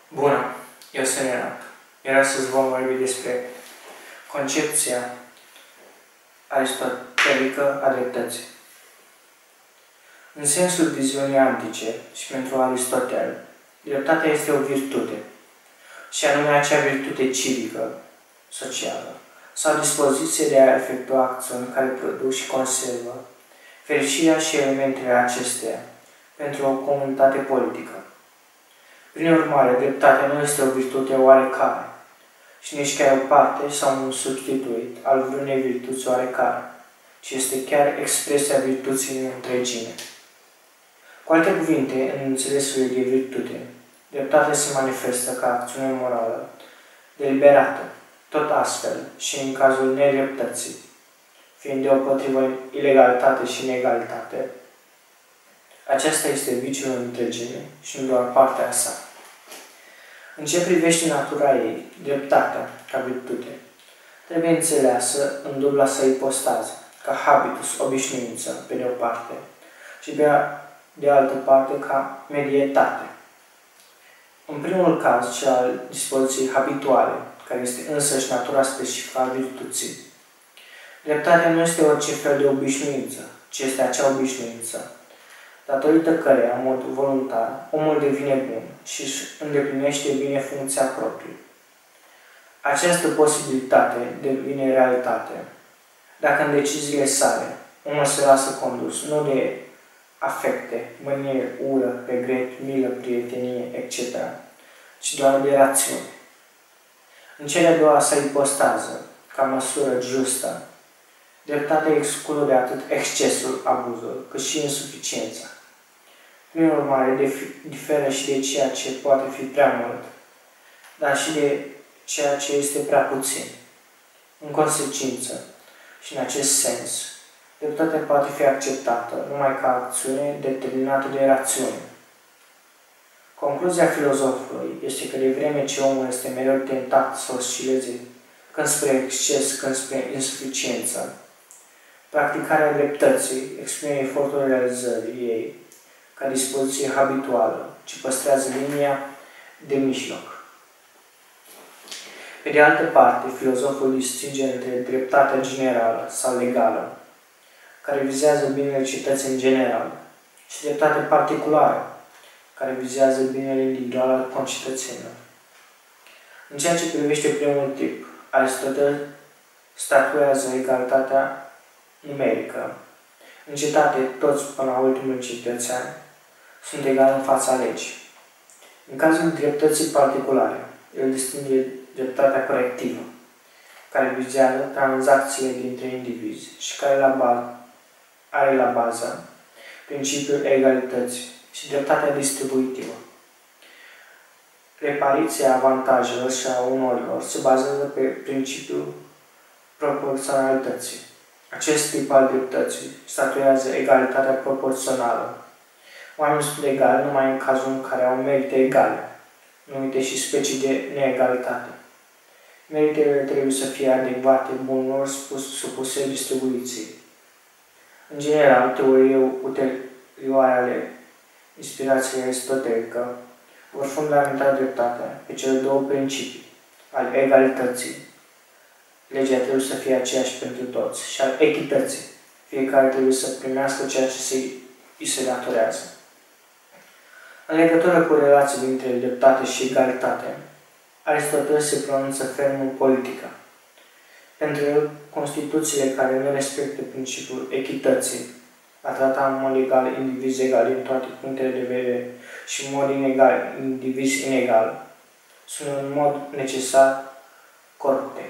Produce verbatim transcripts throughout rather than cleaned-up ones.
Bună, eu sunt Renato, iar astăzi vom vorbi despre concepția aristotelică a dreptății. În sensul viziunii antice și pentru Aristotel, dreptatea este o virtute, și anume acea virtute civică, socială, sau dispoziție de a efectua acțiuni care produc și conservă fericirea și elementele acesteia pentru o comunitate politică. Prin urmare, dreptatea nu este o virtute oarecare și nici chiar o parte sau un substituit al vreunei virtuți oarecare, ci este chiar expresia virtuții în întregime. Cu alte cuvinte, în înțelesul de virtute, dreptatea se manifestă ca acțiune morală, deliberată, tot astfel și în cazul nedreptății, fiind deopotrivă ilegalitate și inegalitate. Aceasta este viciul în întregime și nu doar partea sa. În ce privește natura ei, dreptatea, ca virtute, trebuie înțeleasă în dubla sa ipostază, ca habitus, obișnuință, pe de o parte, și pe de altă parte ca medietate. În primul caz, cel al dispoziției habituale, care este însăși natura specifică a virtuții, dreptatea nu este orice fel de obișnuință, ci este acea obișnuință, datorită căreia, în mod voluntar, omul devine bun și își îndeplinește bine funcția proprie. Această posibilitate devine realitate dacă în deciziile sale omul se lasă condus nu de afecte, mânie, ură, regret, milă, prietenie, et cetera, ci doar de rațiune. În cea de-a doua sa ipostază, ca măsură justă, dreptatea exclude atât excesul, abuzul, cât și insuficiența. Prin urmare, diferă și de ceea ce poate fi prea mult, dar și de ceea ce este prea puțin. În consecință, și în acest sens, dreptatea poate fi acceptată numai ca acțiune determinată de rațiune. Concluzia filozofului este că de vreme ce omul este mereu tentat să oscileze când spre exces, când spre insuficiență, practicarea dreptății exprimă efortul realizării ei ca dispoziție habituală, ce păstrează linia de mijloc. Pe de altă parte, filozoful distinge între dreptatea generală sau legală, care vizează binele cetății în general, și dreptatea particulară, care vizează binele individual al concetățenilor. În ceea ce privește primul tip, Aristotel statuează egalitatea numerică. În cetate, toți până la ultimul cetățean sunt egali în fața legii. În cazul dreptății particulare, el distinge dreptatea colectivă, care vizează tranzacțiile dintre indivizi și care la are la bază principiul egalității, și dreptatea distributivă. Repariția avantajelor și a onorilor se bazează pe principiul proporționalității. Acest tip al dreptății statuează egalitatea proporțională. Oamenii sunt egali numai în cazul în care au merite egale, numite și specii de neegalitate. Meritele trebuie să fie adecvate bunelor supuse distribuției. În general, teoriile ulterioare ale inspirației aristotelică vor fundamenta dreptatea pe cele două principii, al egalității, legea trebuie să fie aceeași pentru toți, și al echității, fiecare trebuie să primească ceea ce se, îi se datorează. În legătură cu relația dintre dreptate și egalitate, Aristotel se pronunță ferm în politică. Pentru el, constituțiile care nu respectă principiul echității, a trata în mod egal indivizi egali în toate punctele de vedere și în mod inegal indivizi inegal, sunt în mod necesar corupte.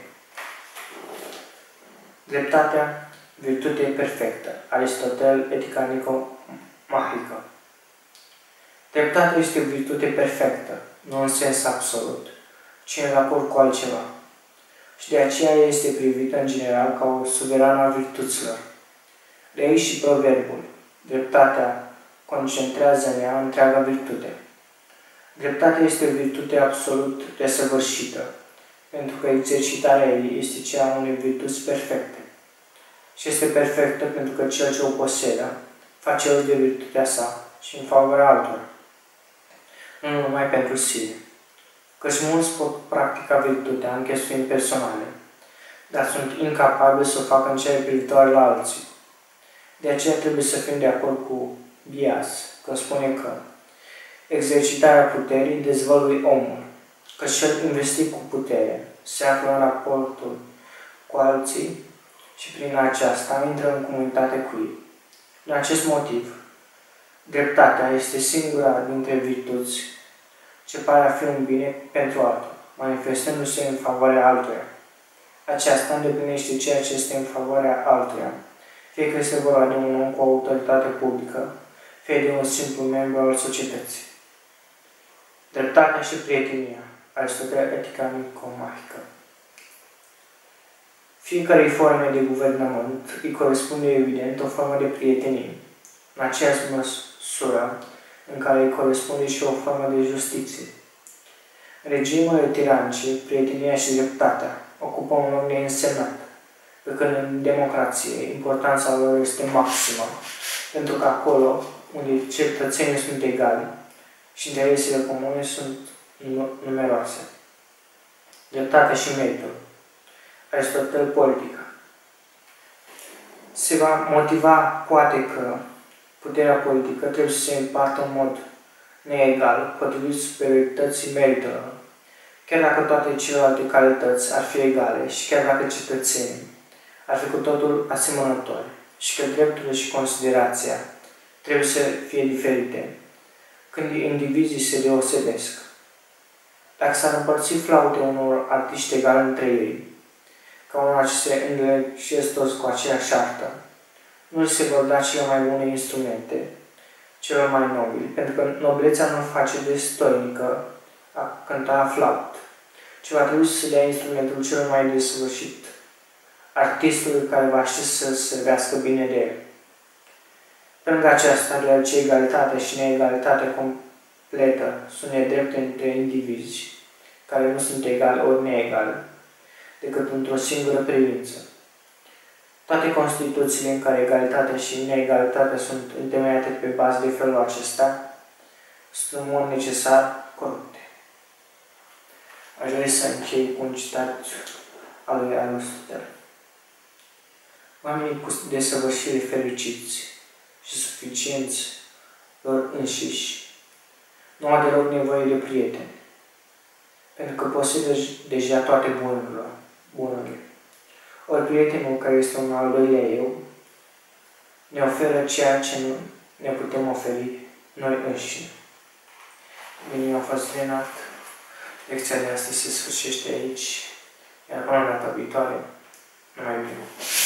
Dreptatea, virtute perfectă. Aristotel, Etica Nicomahică. Dreptatea este o virtute perfectă, nu în sens absolut, ci în raport cu altceva. Și de aceea este privită în general ca o suverană a virtuților. De aici și proverbul. Dreptatea concentrează în ea întreaga virtute. Dreptatea este o virtute absolut desăvârșită, pentru că exercitarea ei este cea a unei virtuți perfecte. Și este perfectă pentru că cel ce o posedă face uz de virtutea sa și în favoarea altora, nu numai pentru sine. căci mulți pot practica virtutea în chestiuni personale, dar sunt incapabili să o facă în cele privitoare la alții. De aceea trebuie să fim de acord cu Bias, că spune că exercitarea puterii dezvăluie omul, că cel investit cu putere se află în raportul cu alții și prin aceasta intră în comunitate cu ei. Din acest motiv, dreptatea este singura dintre virtuți ce pare a fi un bine pentru altul, manifestându-se în favoarea altuia. Aceasta îndeplinește ceea ce este în favoarea altuia, fie că este vorba de un om cu autoritate publică, fie de un simplu membru al societății. Dreptatea și prietenia. Aristotel, Etica Nicomahică. Fiecarei forme de guvernământ îi corespunde evident o formă de prietenie, în aceeași măsură în care îi corespunde și o formă de justiție. În regimurile tiranice, prietenia și dreptatea ocupă un loc neînsemnat, pe când în democrație importanța lor este maximă, pentru că acolo unde cetățenii sunt egali și interesele comune sunt numeroase. Dreptatea și meritul. Aristotel, Politica. Se va motiva poate că puterea politică trebuie să se împartă în mod neegal, potrivit superiorității meritelor, chiar dacă toate celelalte calități ar fi egale și chiar dacă cetățenii ar fi cu totul asemănători și că drepturile și considerația trebuie să fie diferite, când indivizii se deosebesc. Dacă s-ar împărți flaute unor artiști egali între ei, ca una ce se îndeletnicesc toți cu aceeași artă, nu se vor da cele mai bune instrumente celor mai nobili, pentru că noblețea nu face destoinică a cânta flaut, ci va trebui să se dea instrumentul cel mai desăvârșit artistului care va ști să servească bine de el. Pe lângă aceasta, deoarece egalitatea și neegalitatea completă sunt nedrepte între indivizi, care nu sunt egali ori neegali, decât într-o singură privință. Toate Constituțiile în care egalitatea și neegalitatea sunt întemeiate pe bază de felul acesta sunt în mod necesar corupte. Aș vrea să închei cu un citat al lui Aristotel. Oamenii cu desăvârșire fericiți și suficienți lor înșiși nu au deloc nevoie de prieteni, pentru că posedă deja toate bunurile. bunurile. Ori prietenul, care este un al doilea eu, ne oferă ceea ce nu ne putem oferi noi înșine. Bine, a fost Renat. Lecția de astăzi se sfârșește aici, iar până data viitoare, numai bine.